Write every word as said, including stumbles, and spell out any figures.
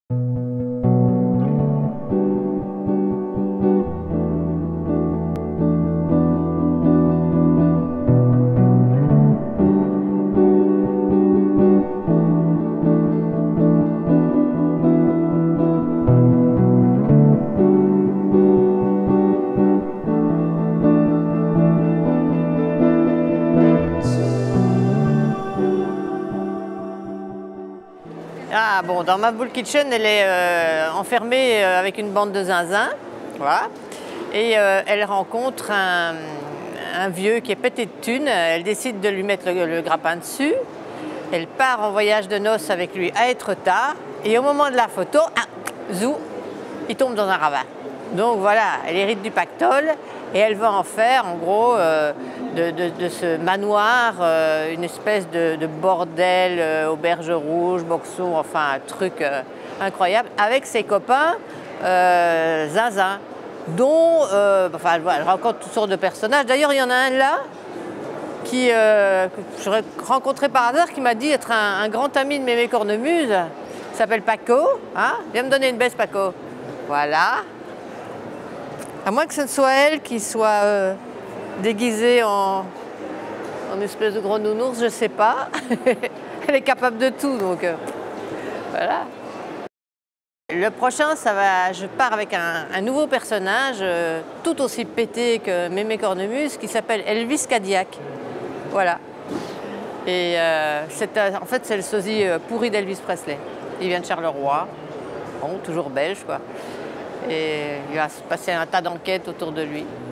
Ah bon, dans ma boule kitchen, elle est euh, enfermée euh, avec une bande de zinzin, voilà. Et euh, elle rencontre un, un vieux qui est pété de thunes. Elle décide de lui mettre le, le grappin dessus. Elle part en voyage de noces avec lui à Étretat. Et au moment de la photo, ah, zou, il tombe dans un ravin. Donc voilà, elle hérite du pactole et elle va en faire, en gros, euh, de, de, de ce manoir, euh, une espèce de, de bordel, euh, auberge rouge, boxon, enfin un truc euh, incroyable, avec ses copains euh, zinzin, dont euh, enfin, elle rencontre toutes sortes de personnages. D'ailleurs, il y en a un là qui, euh, que j'aurais rencontré par hasard, qui m'a dit être un, un grand ami de Mémé Cornemuse. Il s'appelle Paco. Hein? Viens me donner une baisse, Paco. Voilà. À moins que ce ne soit elle qui soit euh, déguisée en, en espèce de gros nounours, je ne sais pas. Elle est capable de tout, donc euh, voilà. Le prochain, ça va, je pars avec un, un nouveau personnage, euh, tout aussi pété que Mémé Cornemuse, qui s'appelle Elvis Cadillac. Voilà. Et euh, en fait, c'est le sosie pourri d'Elvis Presley. Il vient de Charleroi, bon, toujours belge, quoi. Et il va se passer un tas d'enquêtes autour de lui.